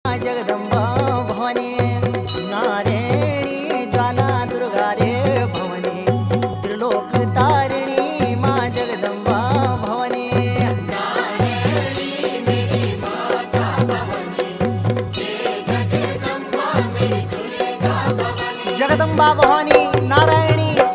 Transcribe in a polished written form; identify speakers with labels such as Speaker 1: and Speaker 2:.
Speaker 1: जगदम्बा भवानी नारायणी ज्वाला दुर्गा रे भवानी त्रिलोक तारिणी माँ जगदम्बा भवानी
Speaker 2: नारायणी मेरी माता भवानी, जगदम्बा मेरी दुर्गा भवानी।
Speaker 1: जगदम्बा भवानी नारायणी